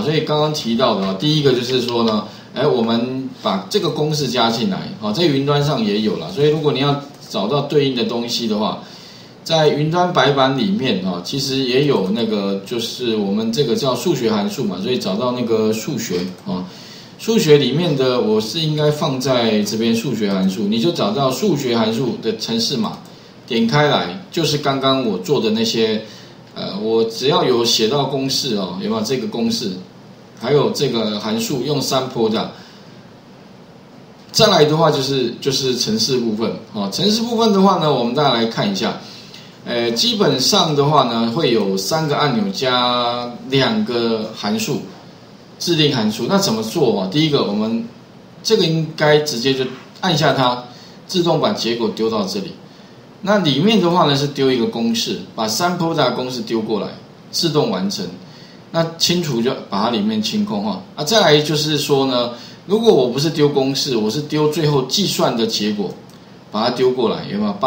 所以刚刚提到的第一个就是说呢，我们把这个公式加进来，在云端上也有了，所以如果你要找到对应的东西的话，在云端白板里面其实也有那个就是我们这个叫数学函数嘛，所以找到那个数学数学里面的我是应该放在这边数学函数，你就找到数学函数的程式码，点开来就是刚刚我做的那些我只要有写到公式有没有这个公式，还有这个函数用sample的。再来的话就是程式部分程式部分的话呢，我们大家来看一下，基本上的话呢会有3个按钮加2个函数，制定函数。那怎么做第一个我们这个应该直接就按下它，自动把结果丢到这里。那里面的话呢是丢一个公式，把sample的公式丢过来，自动完成。那清除就把它里面清空再来就是说呢，如果我不是丢公式，我是丢最后计算的结果，把它丢过来，有没有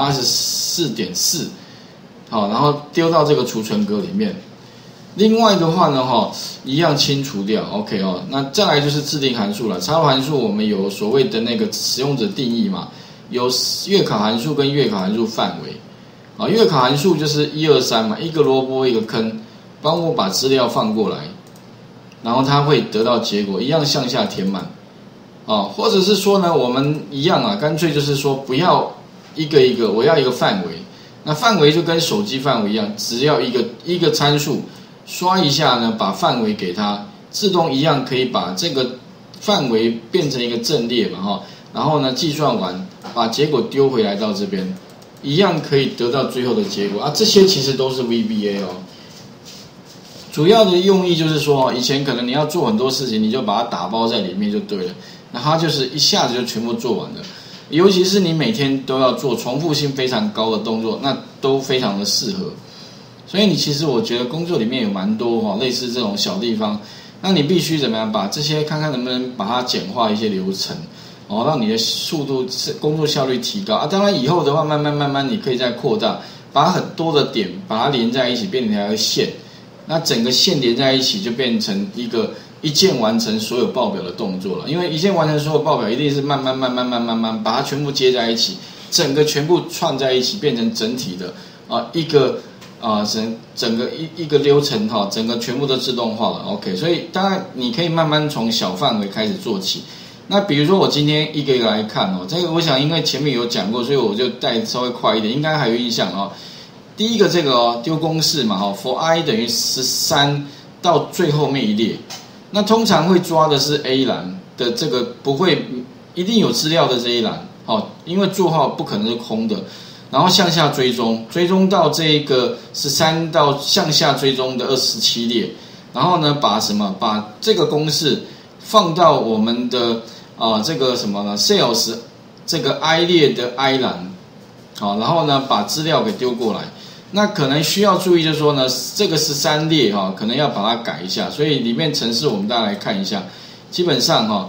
84.4 好，然后丢到这个储存格里面。另外的话呢一样清除掉 OK 那再来就是制定函数了。插入函数我们有所谓的那个使用者定义嘛，有月考函数跟月考函数范围月考函数就是1、2、3嘛，一个萝卜一个坑，帮我把资料放过来，然后它会得到结果，一样向下填满或者是说呢我们一样干脆就是说不要一个一个，我要一个范围。那范围就跟手机范围一样，只要一个参数，刷一下呢把范围给它，自动一样可以把这个范围变成一个阵列嘛然后呢计算完把结果丢回来到这边，一样可以得到最后的结果这些其实都是 VBA 主要的用意就是说以前可能你要做很多事情，你就把它打包在里面就对了，那它就是一下子就全部做完了。尤其是你每天都要做重复性非常高的动作，那都非常的适合。所以其实我觉得工作里面有蛮多类似这种小地方，那你必须怎么样把这些看看能不能把它简化一些流程让你的速度工作效率提高当然以后的话慢慢你可以再扩大，把很多的点把它连在一起变成一条线，那整个线连在一起就变成一键完成所有报表的动作了。因为一键完成所有报表一定是慢慢把它全部接在一起，整个全部串在一起变成整体的一个整个一个流程整个全部都自动化了 OK。 所以当然你可以慢慢从小范围开始做起。那比如说我今天一个一个来看这个我想因为前面有讲过，所以我就带稍微快一点，应该还有印象第一个这个丢公式嘛for i 等于13到最后面一列，那通常会抓的是 A 栏的这个，不会一定有资料的这一栏因为座号不可能是空的，然后向下追踪到这个13到向下追踪的27列，然后呢把这个公式放到我们的这个什么呢 sales 这个 I 列的 I 栏然后呢把资料给丢过来。那可能需要注意就是说呢，这个13列可能要把它改一下，所以里面程式我们大家来看一下。基本上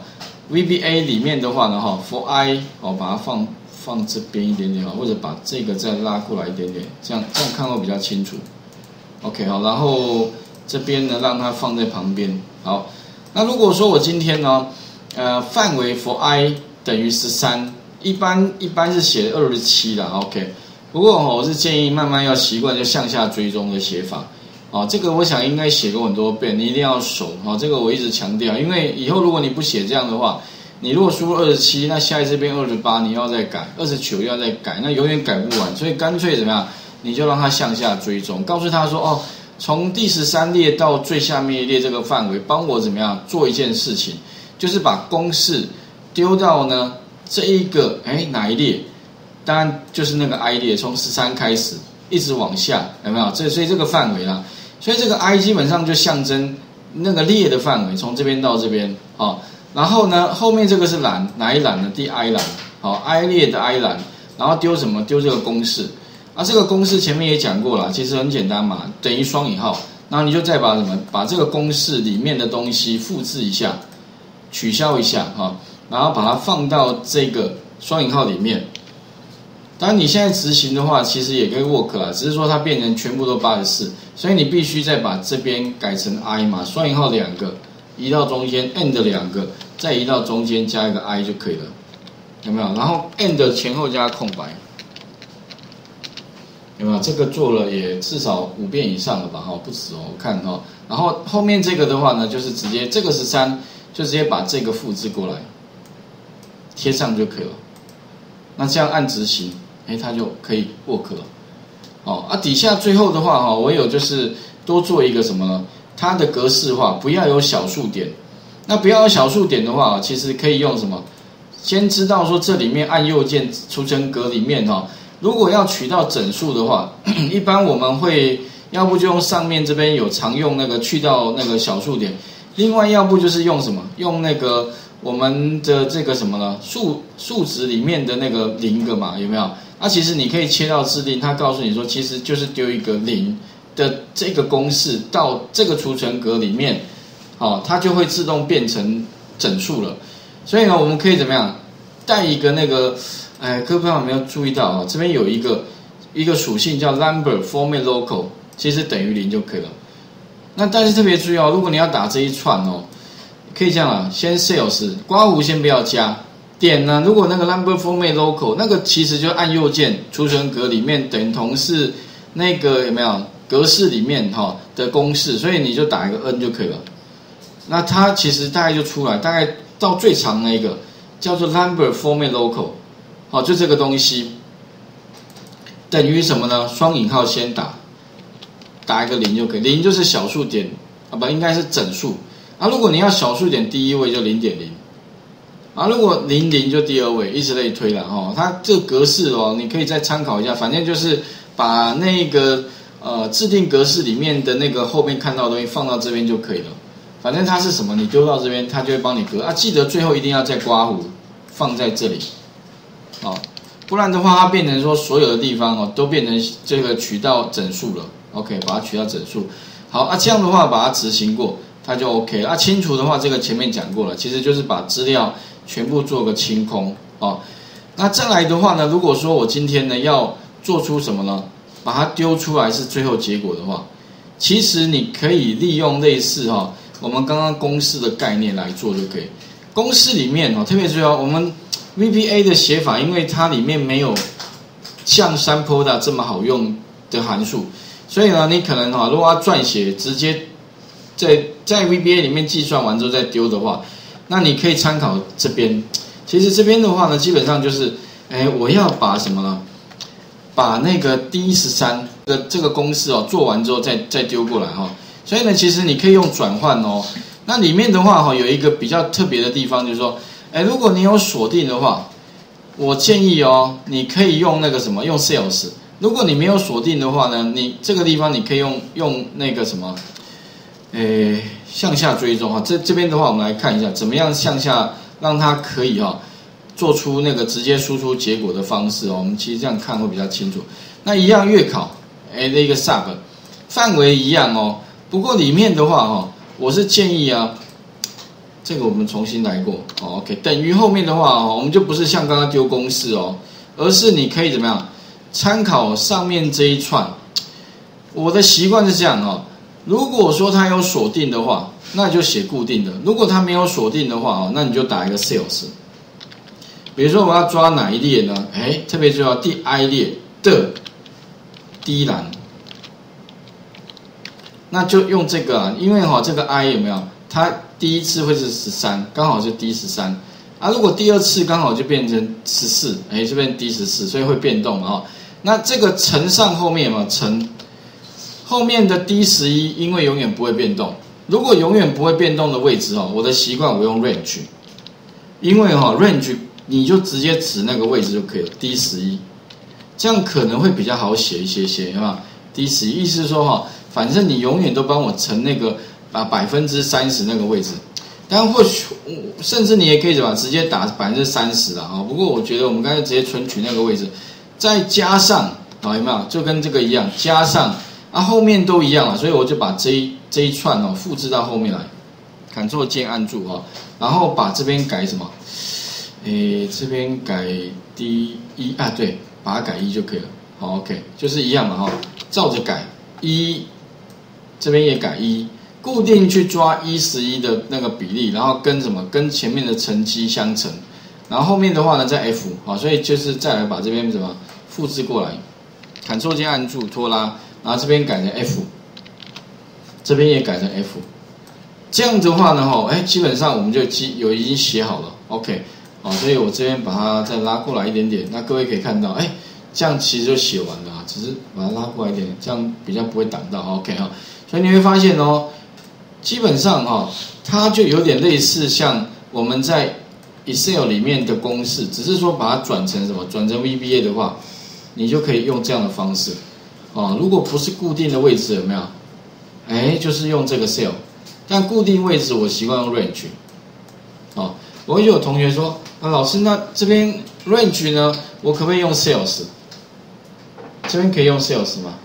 VBA 里面的话呢for I 把它放这边一点点或者把这个再拉过来一点点，这样看会比较清楚。OK 然后这边呢让它放在旁边。好，那如果说我今天呢范围 for I 等于13，一般是写27啦 OK。不过我是建议慢慢要习惯就向下追踪的写法这个我想应该写过很多遍，你一定要熟这个我一直强调，因为以后如果你不写这样的话，你如果输入27，那下一次变28，你要再改，29要再改，那永远改不完。所以干脆怎么样，你就让它向下追踪，告诉他说从第13列到最下面一列这个范围，帮我怎么样做一件事情，就是把公式丢到呢这一个哪一列。当然就是那个 I 列，从13开始一直往下，有没有？所以这个范围啦，所以这个 I 基本上就象征那个列的范围，从这边到这边然后呢，后面这个是栏，哪一栏呢？第 I 栏，I 列的 I 栏，然后丢什么？丢这个公式这个公式前面也讲过了，其实很简单嘛，等于双引号，然后你就再把这个公式里面的东西复制一下，取消一下然后把它放到这个双引号里面。当然你现在执行的话其实也可以 work 啦，只是说它变成全部都84，所以你必须再把这边改成 I 嘛，双引号2个， 移到中间 ，and 2个，再移到中间加一个 I 就可以了，有没有？然后 and 前后加空白，有没有？这个做了也至少5遍以上了吧？哈，不止哦，我看哈。然后后面这个的话呢，就是直接这个13，就直接把这个复制过来，贴上就可以了。那这样按执行，它就可以 work 了。哦啊，底下最后的话哈，我有就是多做一个什么呢？它的格式化不要有小数点。那不要有小数点的话，其实可以用什么？先知道说这里面按右键储存格里面哈，如果要取到整数的话，一般我们会要不就用上面这边有常用那个去到那个小数点，另外要不就是用什么？用那个我们的这个什么呢？数值里面的那个0个嘛，有没有？那其实你可以切到指令，它告诉你说，其实就是丢一个0的这个公式到这个储存格里面，它就会自动变成整数了。所以呢，我们可以怎么样带一个那个，各位朋友有没有注意到啊？这边有一个属性叫 number format local， 其实等于0就可以了。那但是特别注意哦，如果你要打这一串哦，可以这样啊，先 sales 刮弧先不要加。点呢？如果那个 number format local 那个其实就按右键储存格里面等同是那个有没有格式里面的公式，所以你就打一个 N 就可以了。那它其实大概就出来，大概到最长那个叫做 number format local， 就这个东西等于什么呢？双引号先打一个0就可以，0就是小数点不应该是整数啊。如果你要小数点第一位就 0.0。啊，如果00就第2位，以此类推了哈。它这个格式哦，你可以再参考一下。反正就是把那个制定格式里面的那个后面看到的东西放到这边就可以了。反正它是什么，你丢到这边，它就会帮你格啊。记得最后一定要再刮弧放在这里，不然的话它变成说所有的地方都变成这个取到整数了。OK， 把它取到整数。好啊，这样的话把它执行过，它就 OK 了。啊，清除的话，这个前面讲过了，其实就是把资料全部做个清空那再来的话呢，如果说我今天呢要做出什么呢？把它丢出来是最后结果的话，其实你可以利用类似我们刚刚公式的概念来做就可以。公式里面特别注意我们 VBA 的写法，因为它里面没有像Sample这么好用的函数，所以呢，你可能如果要撰写直接在 VBA 里面计算完之后再丢的话，那你可以参考这边。其实这边的话呢，基本上就是我要把什么呢？把那个 D13 的这个公式做完之后再丢过来所以呢，其实你可以用转换那里面的话有一个比较特别的地方，就是说如果你有锁定的话，我建议你可以用那个什么，用 sales。如果你没有锁定的话呢，你这个地方你可以用那个什么向下追踪这边的话，我们来看一下怎么样向下让它可以做出那个直接输出结果的方式我们其实这样看会比较清楚。那一样月考那个 sub 范围一样不过里面的话我是建议这个我们重新来过OK， 等于后面的话我们就不是像刚刚丢公式而是你可以怎么样参考上面这一串。我的习惯是这样如果说它有锁定的话，那就写固定的；如果它没有锁定的话那你就打一个 sales。比如说我要抓哪一列呢？特别重要，第 I 列的第一栏，那就用这个因为这个 I 有没有？它第一次会是13，刚好是 D13如果第二次刚好就变成14，这边 D14，所以会变动那这个乘上后面有没有乘？后面的 D11 因为永远不会变动，如果永远不会变动的位置我的习惯我用 range， 因为range 你就直接指那个位置就可以了 ，D11， 这样可能会比较好写一些，有没有 ？D11 意思是说反正你永远都帮我乘那个30%那个位置，但或许甚至你也可以直接打30%啦不过我觉得我们刚才直接存取那个位置，再加上有没有？就跟这个一样，加上。后面都一样了，所以我就把这一串复制到后面来 ，Ctrl 键按住然后把这边改什么？这边改 D1对，把它改1就可以了。好 ，OK， 就是一样嘛照着改1，这边也改1， 固定去抓1:11的那个比例，然后跟什么跟前面的乘积相乘，然后后面的话呢再 F 好，所以就是再来把这边什么复制过来 ，Ctrl 键按住拖拉，然后这边改成 F， 这边也改成 F， 这样的话呢基本上我们就已经写好了 ，OK， 好，所以我这边把它再拉过来一点点，那各位可以看到，这样其实就写完了啊，只是把它拉过来一点，这样比较不会挡到 ，OK 哈，所以你会发现基本上它就有点类似像我们在 Excel 里面的公式，只是说把它转成什么？转成 VBA 的话，你就可以用这样的方式如果不是固定的位置，有没有？就是用这个 cell， 但固定位置我习惯用 range。我会有同学说老师，那这边 range 呢，我可不可以用 sales？ 这边可以用 sales 吗？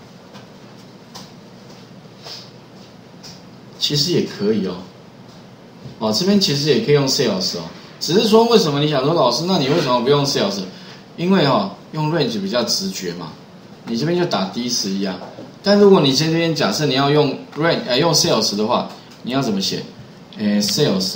其实也可以这边其实也可以用 sales 只是说为什么你想说老师，那你为什么不用 sales？ 因为用 range 比较直觉嘛，你这边就打 D11啊。但如果你这边假设你要用 用 sales 的话，你要怎么写？sales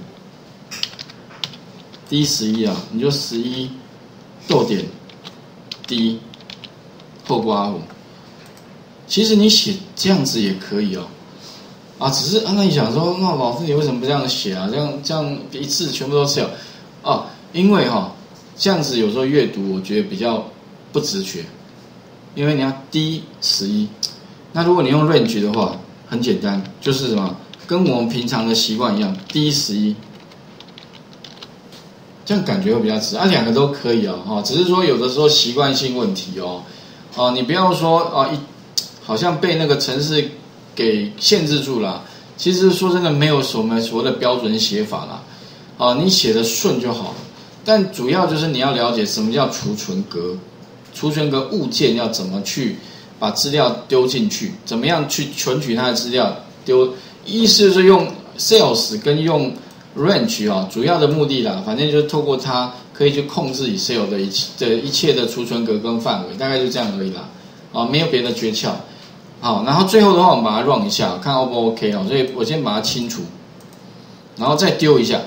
D11啊，你就11逗点 D 后括弧。其实你写这样子也可以只是那你想说，那老师你为什么不这样写啊？这样一次全部都 sell 因为这样子有时候阅读我觉得比较不直觉，因为你要 D11。那如果你用 range 的话，很简单，就是什么，跟我们平常的习惯一样 ，D11， 这样感觉会比较直。两个都可以只是说有的时候习惯性问题你不要说好像被那个程式给限制住了。其实说真的，没有所谓的标准写法啦，你写的顺就好了。但主要就是你要了解什么叫储存格，储存格物件要怎么去把资料丢进去，怎么样去存取它的资料丢。意思就是用 sales 跟用 range 主要的目的啦，反正就是透过它可以去控制 Excel 的一切的储存格跟范围，大概就这样而已啦，没有别的诀窍。好，然后最后的话我们把它 run 一下，看 O 不 OK 所以我先把它清除，然后再丢一下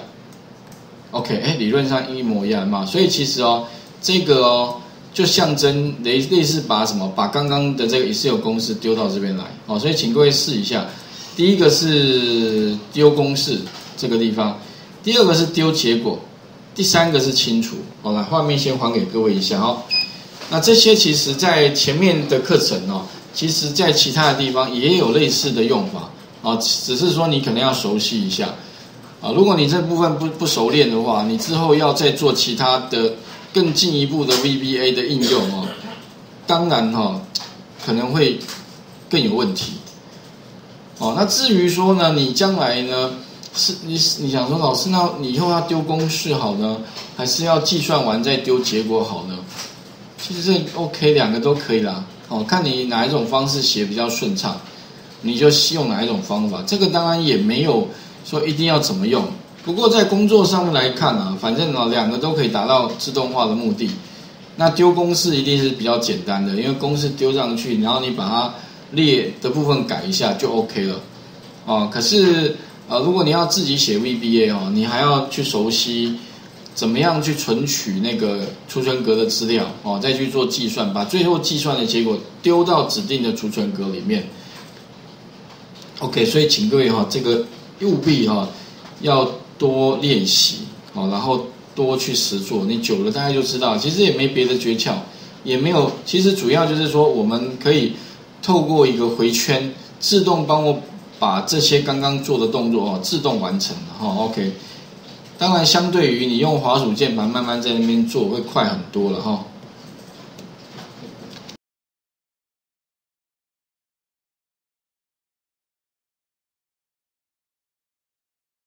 ，OK， 理论上一模一样嘛，所以其实这个就象征类似把刚刚的这个 Excel 公式丢到这边来，所以请各位试一下，第一个是丢公式这个地方，第二个是丢结果，第三个是清除。好，来画面先还给各位一下那这些其实在前面的课程其实在其他的地方也有类似的用法只是说你可能要熟悉一下如果你这部分不熟练的话，你之后要再做其他的更进一步的 VBA 的应用当然可能会更有问题那至于说呢，你将来呢是你想说老师，那你以后要丢公式好呢，还是要计算完再丢结果好呢？其实这 OK， 两个都可以啦看你哪一种方式写比较顺畅，你就用哪一种方法。这个当然也没有说一定要怎么用，不过在工作上面来看反正两个都可以达到自动化的目的。那丢公式一定是比较简单的，因为公式丢上去，然后你把它列的部分改一下就 OK 了可是如果你要自己写 VBA 你还要去熟悉怎么样去存取那个储存格的资料再去做计算，把最后计算的结果丢到指定的储存格里面。OK， 所以请各位这个务必要多练习然后多去实做，你久了大概就知道。其实也没别的诀窍，也没有，其实主要就是说我们可以透过一个回圈，自动帮我把这些刚刚做的动作自动完成OK。当然，相对于你用滑鼠键盘慢慢在那边做，会快很多了